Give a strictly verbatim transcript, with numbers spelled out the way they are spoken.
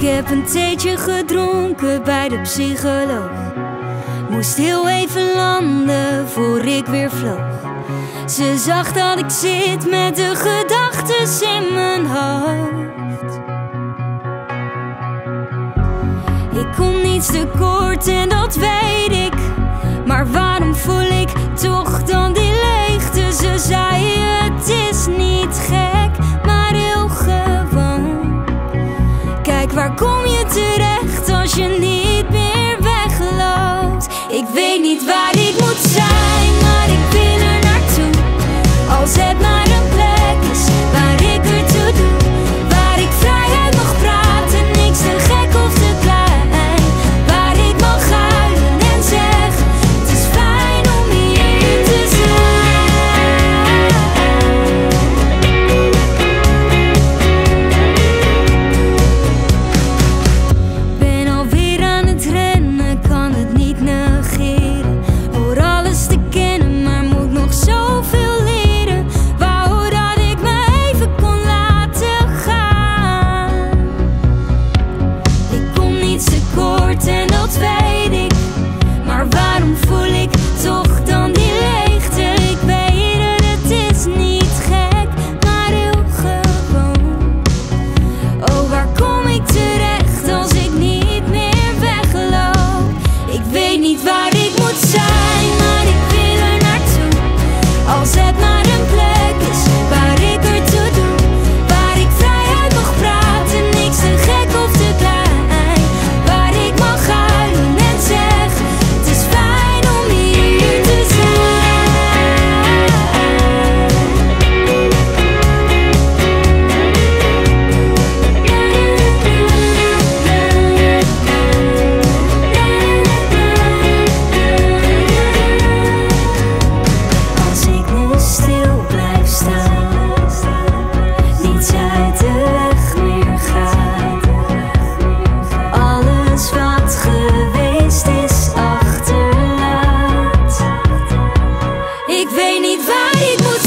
heb een theetje gedronken bij de psycholoog. Moest heel even landen voor ik weer vloog. Ze zag dat ik zit met de gedachtes in mijn hoofd. Ik kom niets tekort en dat weet ik. Maar waarom voel ik toch dan die leegte? Ze zei het is niet gek, maar heel gewoon. Kijk, waar kom je terecht als je niet meer wegloopt? Ik weet niet waar ik moet zijn, maar ik wil er naartoe. Als het maar een plek is waar ik ertoe doe. Waar ik vrijheid mag praten, niks te gek of te klein. Waar ik mag huilen en zeggen, het is fijn om hier te zijn. Ben alweer aan het rennen, kan het niet negeren. Hoor alles te kennen, maar moet nog zoveel leren. Wou dat ik me even kon laten gaan. Ik kom niet tekort en dat weet ik. Maar waarom voel ik toch dan die leegte? Ik weet het, het is niet gek, maar heel gewoon. Oh, waar kom ik terecht als ik niet meer wegloop? Ik weet niet waar ik moet zijn, maar ik wil er naartoe. Als het maar een plek is waar ik ertoe doe. Waar ik vrijheid mag praten, niks te gek of te klein. Waar ik mag huilen en zeggen, het is fijn om hier te zijn. Als ik nu stil blijf staan, niets uit de weg meer gaat. Alles wat geweest is achterlaat. Ik weet niet waar ik moet